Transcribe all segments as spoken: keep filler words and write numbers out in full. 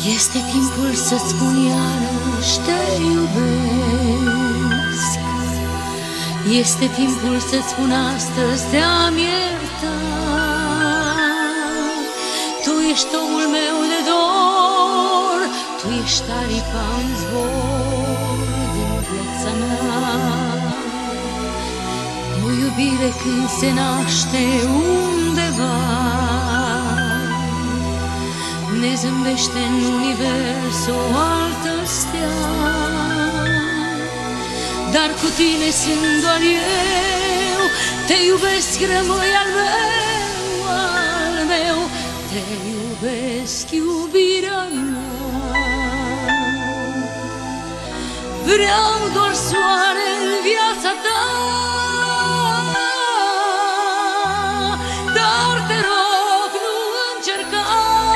Este timpul să-ți spun iarăși te iubesc. Este timpul să-ți spun astăzi te-am iertat. Tu ești omul meu de dor, tu ești aripa în zbor din viața mea. O iubire când se naște undeva, ne zâmbește în univers o altă stea. Dar cu tine sunt doar eu, te iubesc, rămâi al meu, al meu. Te iubesc, iubirea mea. Vreau doar soare în viața ta, dar te rog, nu încerca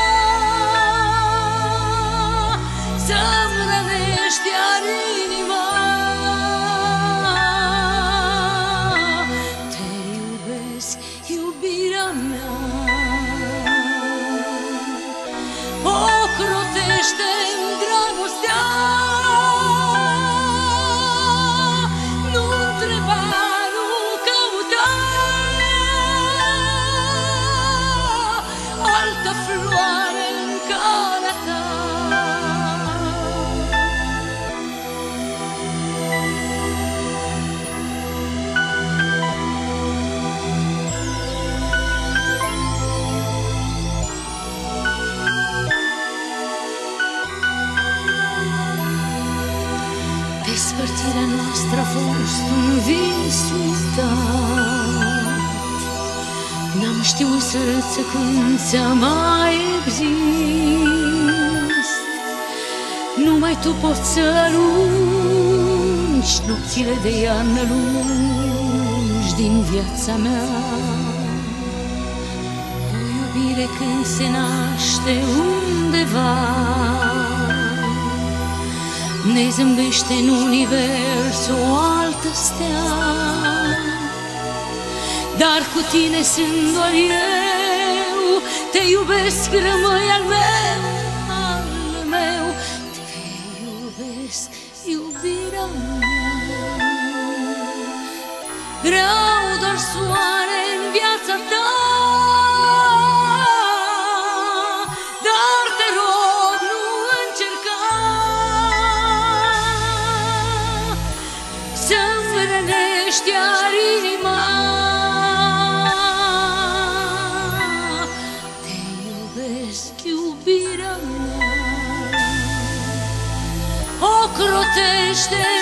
să-mi rănești iar inima. Te iubesc, iubirea mea. Ocrotește-mi dragostea, nu întreba, nu căuta altă floare în calea ta. Despărțirea noastră a fost un vis uitat. N-am știut să râd când ți-a mai exist. Numai tu poți să arunci nopțile de iarnă lungi din viața mea. O iubire când se naște undeva, ne zâmbește în univers o altă stea. Dar cu tine sunt doar eu, te iubesc, rămâi al meu, al meu. Te iubesc, iubirea mea. Vreau doar soare în viața ta, dar te rog, nu încerca să-mi rănești iar inima. Te iubesc, iubirea mea. Ocrotește